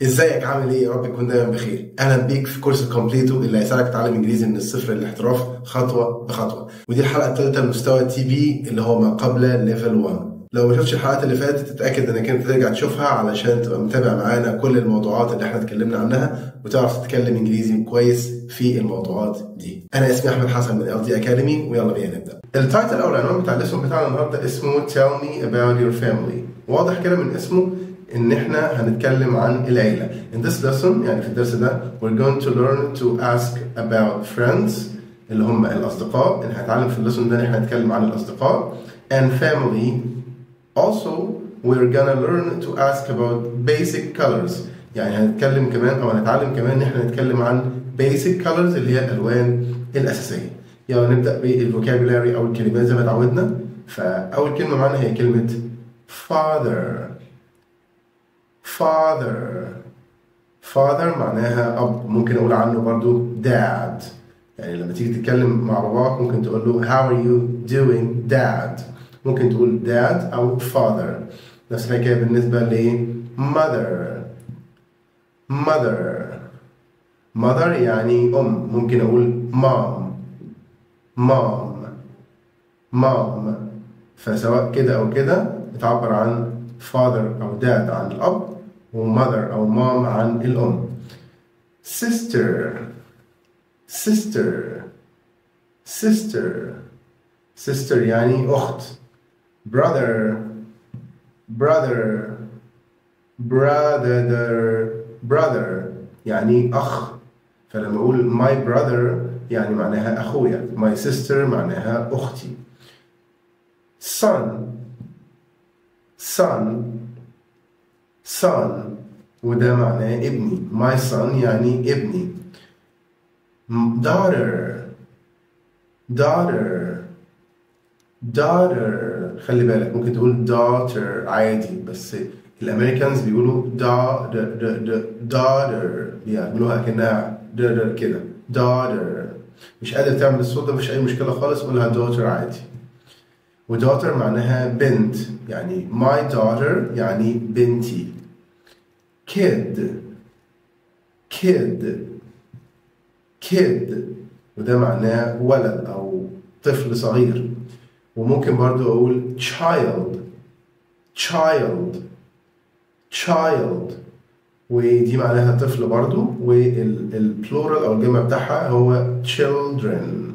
ازيك عامل ايه؟ يا رب تكون دايما بخير. اهلا بيك في كورس كومبليتو اللي هيساعدك تتعلم انجليزي من الصفر للاحتراف خطوه بخطوه. ودي الحلقه الثالثه لمستوى تي بي اللي هو ما قبل ليفل 1. لو ما شفتش الحلقات اللي فاتت تتاكد انك انت ترجع تشوفها علشان تبقى متابع معانا كل الموضوعات اللي احنا اتكلمنا عنها وتعرف تتكلم انجليزي كويس في الموضوعات دي. انا اسمي احمد حسن من LD اكاديمي ويلا بينا نبدا. التايتل او العنوان بتاع الليسون بتاعنا النهارده اسمه Tell me about your family. واضح كده من اسمه ان احنا هنتكلم عن العيله. In this lesson يعني في الدرس ده we're going to learn to ask about friends اللي هم الاصدقاء. اللي هنتعلم في الليسون ده ان احنا هنتكلم عن الاصدقاء and family. Also we're gonna learn to ask about basic colors. يعني هنتكلم كمان او هنتعلم كمان ان احنا نتكلم عن basic colors اللي هي الالوان الاساسيه. يلا نبدا بالفوكابولاري او الكلمات زي ما اتعودنا. فاول كلمه معانا هي كلمه father. father معناها أب. ممكن أقول عنه برضو dad. يعني لما تيجي تتكلم مع باباك ممكن تقول له how are you doing dad. ممكن تقول dad أو father. نفس الحكاية بالنسبة ل mother يعني أم. ممكن أقول mom. فسواء كده أو كده بتعبر عن father أو dad عن الأب وmother أو mom عن الأم. sister يعني أخت. brother يعني أخ. فلما أقول my brother يعني معناها أخويا. my sister معناها أختي. son وده معناه ابني. my son يعني ابني. daughter خلي بالك ممكن تقول daughter عادي بس الامريكانز بيقولوا daughter بيعملوها كأنها كده daughter. مش قادر تعمل الصوت ده مفيش اي مشكله خالص قولها daughter عادي. ودaughter معناها بنت. يعني my daughter يعني بنتي. kid وده معناه ولد أو طفل صغير. وممكن برضو أقول child ودي معناها طفل برضو. والبلورال أو الجمع بتاعها هو children.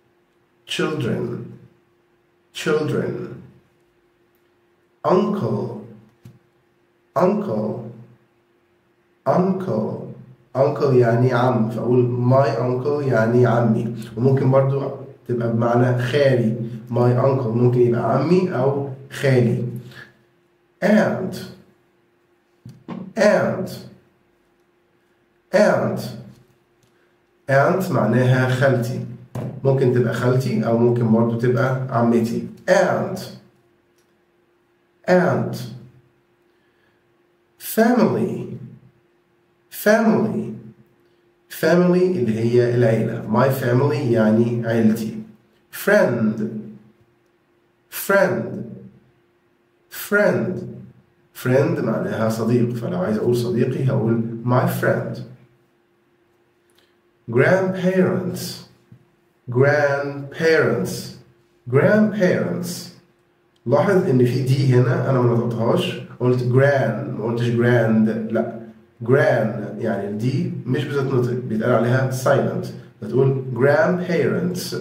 uncle يعني عم. فأقول my uncle يعني عمي. وممكن برضو تبقى بمعنى خالي. my uncle ممكن يبقى عمي أو خالي. aunt معناها خالتي. ممكن تبقى خالتي أو ممكن برضو تبقى عمتي. aunt family اللي هي العيلة. my family يعني عيلتي. friend معناها صديق. فلو عايز أقول صديقي هقول my friend. grandparents لاحظ ان في دي هنا انا ما نطقتهاش. قلت grand ما قلتش grand. لا grand يعني دي مش بتتنطق بيتقال عليها silent. بتقول grandparents.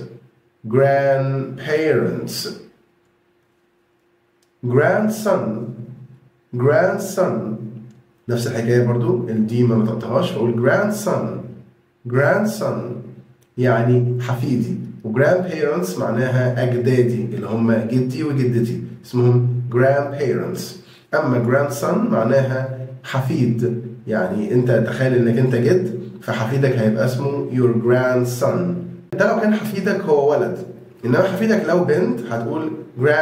grandson نفس الحكاية برضو الدي ما نطقتهاش. بقول grandson يعني حفيدي. وgrandparents معناها أجدادي اللي هم جدي وجدتي اسمهم grandparents. أما grandson معناها حفيد. يعني أنت تخيل إنك أنت جد فحفيدك هيبقى اسمه your grandson. ده لو كان حفيدك هو ولد. إنما حفيدك لو بنت هتقول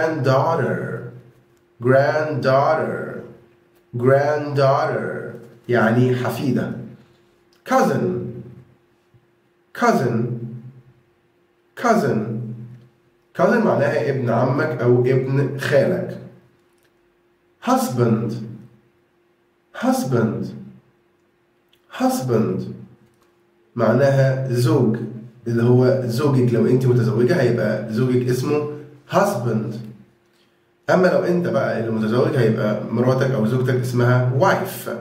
granddaughter يعني حفيدة. cousin معناها ابن عمك أو ابن خالك. husband husband معناها زوج، اللي هو زوجك لو انت متزوجة هيبقى زوجك اسمه husband. اما لو انت بقى اللي متزوج هيبقى مراتك او زوجتك اسمها wife.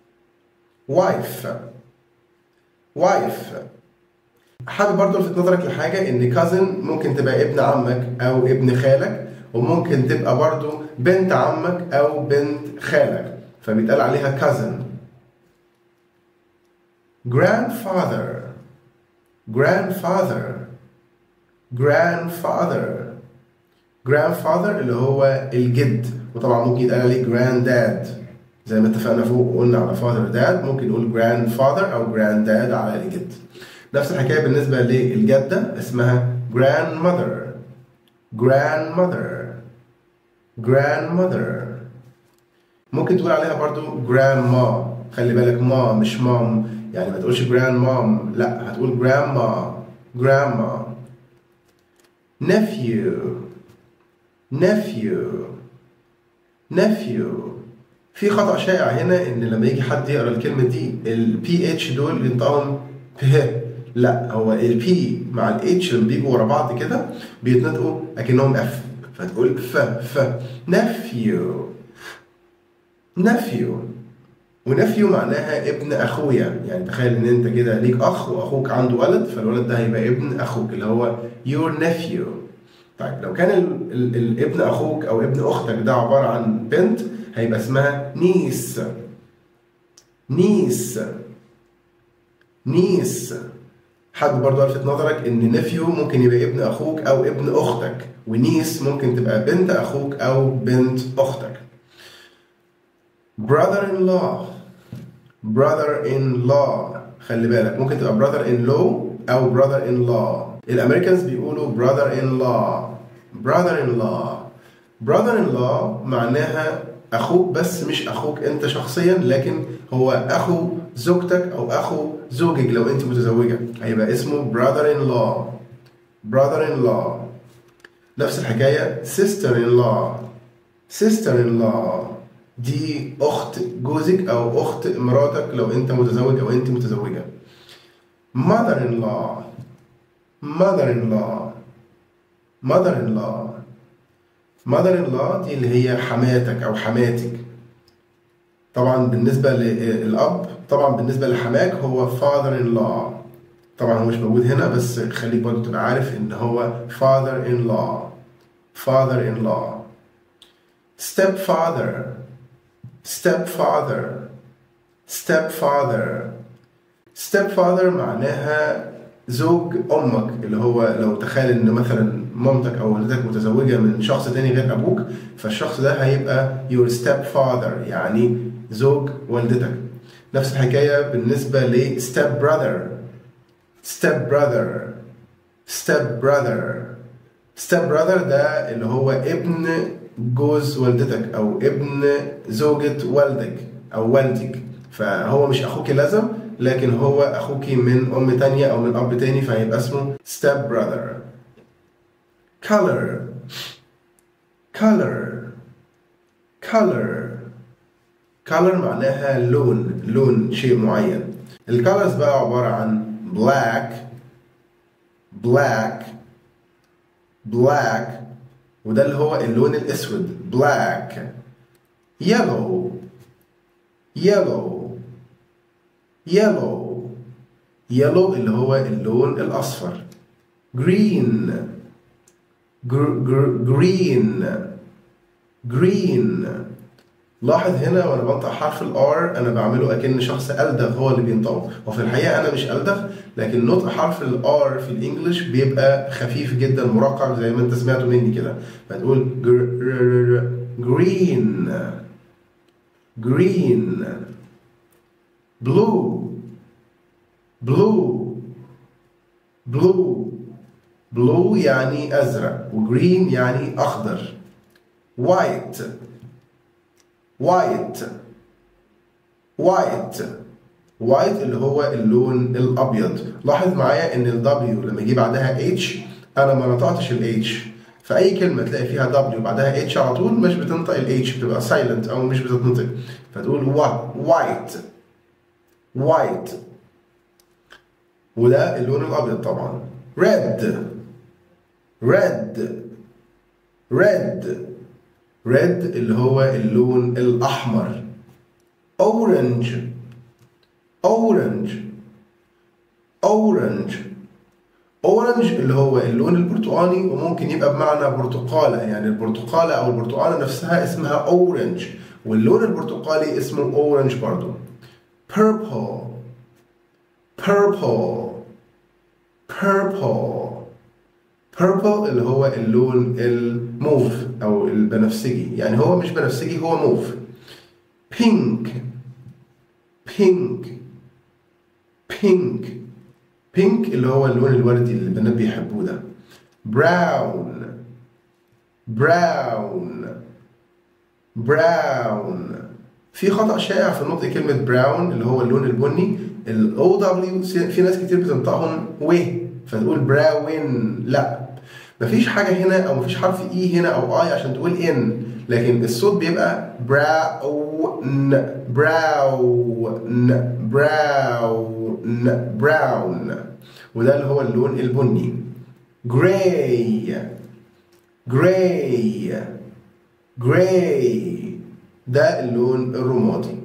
حابب برضو الفت نظرك لحاجة ان cousin ممكن تبقى ابن عمك او ابن خالك، وممكن تبقى برضو بنت عمك او بنت خالك، فبيتقال عليها cousin. grandfather اللي هو الجد، وطبعا ممكن يتقال عليه granddad زي ما اتفقنا فوق وقلنا على father dad، ممكن نقول grandfather او granddad على الجد. نفس الحكاية بالنسبة للجدة اسمها grandmother. ممكن تقول عليها برضو grandma، خلي بالك ما مش مام، يعني ما تقولش grandmom، لا هتقول grandma. nephew. في خطأ شائع هنا ان لما يجي حد يقرا الكلمة دي ال PH دول بينطقهم به، لا هو ال P مع ال H لما بيجوا ورا بعض كده بيتنطقوا اكنهم F، فتقول nephew. ونفيو معناها ابن اخويا، يعني تخيل ان انت كده ليك اخ واخوك عنده ولد، فالولد ده هيبقى ابن اخوك اللي هو your nephew. طيب لو كان الابن اخوك او ابن اختك ده عبارة عن بنت هيبقى اسمها niece. حابب برضو الفت نظرك ان نفيو ممكن يبقى ابن اخوك او ابن اختك، ونيس ممكن تبقى بنت اخوك او بنت اختك. brother-in-law خلي بالك ممكن تبقى brother-in-law او brother-in-law. الامريكانز بيقولوا brother-in-law معناها اخوك، بس مش اخوك انت شخصيا، لكن هو اخو زوجتك او اخو زوجك لو انت متزوجة هيبقى اسمه brother-in-law. نفس الحكاية sister-in-law دي اخت جوزك او اخت مراتك لو انت متزوج او انت متزوجة. mother-in-law دي اللي هي حماتك او حماتك. طبعا بالنسبة للأب، طبعا بالنسبة لحماك هو father-in-law، طبعا هو مش موجود هنا بس خليك برضو تبقى عارف ان هو father-in-law. stepfather معناها زوج امك، اللي هو لو تخيل ان مثلا مامتك او والدتك متزوجة من شخص تاني غير ابوك، فالشخص ده هيبقى your stepfather يعني زوج والدتك. نفس الحكاية بالنسبة ل step brother ده اللي هو ابن جوز والدتك او ابن زوجة والدك او والدك، فهو مش اخوك لازم، لكن هو اخوك من ام تانية او من اب تاني، فهيبقى اسمه step brother. color معناها لون شيء معين. الكالرز بقى عبارة عن black وده اللي هو اللون الاسود black. yellow اللي هو اللون الاصفر. green لاحظ هنا وانا بنطق حرف الار انا بعمله اكن شخص ألدغ هو اللي بينطقه، وفي الحقيقه انا مش ألدغ، لكن نطق حرف الار في الانجليش بيبقى خفيف جدا مرقق زي ما انت سمعته مني كده، فتقول green blue يعني ازرق، وgreen يعني اخضر. white اللي هو اللون الابيض. لاحظ معايا ان ال W لما يجي بعدها H انا ما نطقتش ال H، فاي كلمه تلاقي فيها W بعدها H على طول مش بتنطق ال H، بتبقى silent او مش بتتنطق، فتقول white. white وده اللون الأبيض طبعا. red red red red اللي هو اللون الأحمر. orange orange orange orange اللي هو اللون البرتقاني وممكن يبقى بمعنى برتقالة، يعني البرتقالة أو البرتقالة نفسها اسمها orange واللون البرتقالي اسمه orange برضو. purple purple purple purple اللي هو اللون الموف أو البنفسجي، يعني هو مش بنفسجي هو موف. pink pink pink pink اللي هو اللون الوردي اللي البنات بيحبوه ده. brown brown brown في خطأ شائع في نطق كلمة brown اللي هو اللون البني. ال OW في ناس كتير بتنطقهم و فتقول براون، لا مفيش حاجة هنا أو مفيش حرف إي هنا أو آي عشان تقول إن، لكن الصوت بيبقى براون براون براون براون وده اللي هو اللون البني. gray gray gray ده اللون الرمادي.